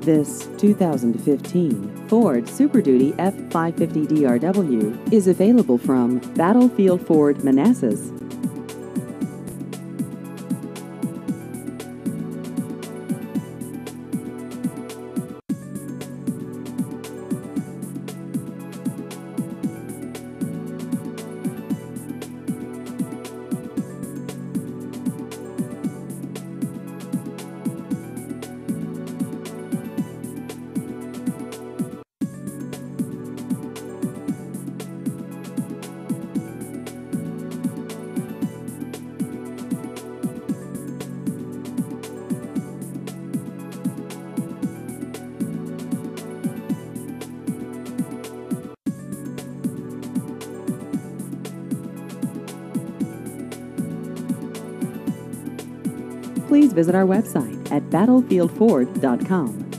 This 2015 Ford Super Duty F550 DRW is available from Battlefield Ford Manassas. Please visit our website at battlefieldford.com.